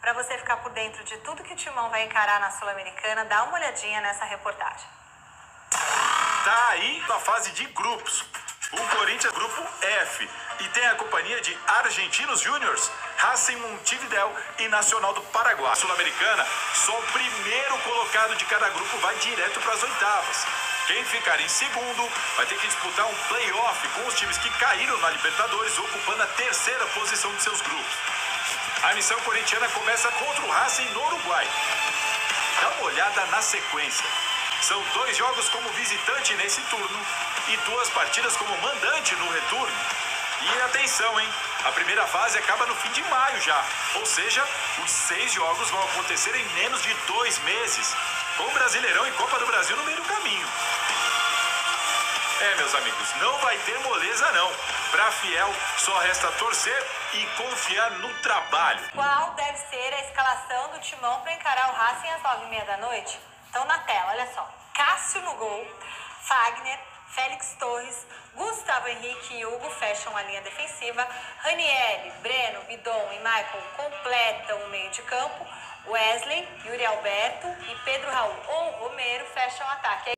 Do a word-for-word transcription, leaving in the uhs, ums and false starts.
Para você ficar por dentro de tudo que o Timão vai encarar na Sul-Americana, dá uma olhadinha nessa reportagem. Tá aí na fase de grupos. O Corinthians, grupo F, e tem a companhia de Argentinos Júniors, Racing Montevidéu e Nacional do Paraguai. Sul-Americana, só o primeiro colocado de cada grupo vai direto para as oitavas. Quem ficar em segundo vai ter que disputar um play-off com os times que caíram na Libertadores, ocupando a terceira posição de seus grupos. A missão corintiana começa contra o Racing no Uruguai. Dá uma olhada na sequência. São dois jogos como visitante nesse turno e duas partidas como mandante no retorno. E atenção, hein? A primeira fase acaba no fim de maio já. Ou seja, os seis jogos vão acontecer em menos de dois meses, com o Brasileirão e Copa do Brasil no meio do caminho. É, meus amigos, não vai ter moleza não. Pra fiel, só resta torcer e confiar no trabalho. Qual deve ser a escalação do Timão para encarar o Racing às nove e meia da noite? Então na tela, olha só. Cássio no gol, Fagner, Félix Torres, Gustavo Henrique e Hugo fecham a linha defensiva, Ranieri, Breno, Bidon e Michael completam o meio de campo, Wesley, Yuri Alberto e Pedro Raul ou Romero fecham o ataque.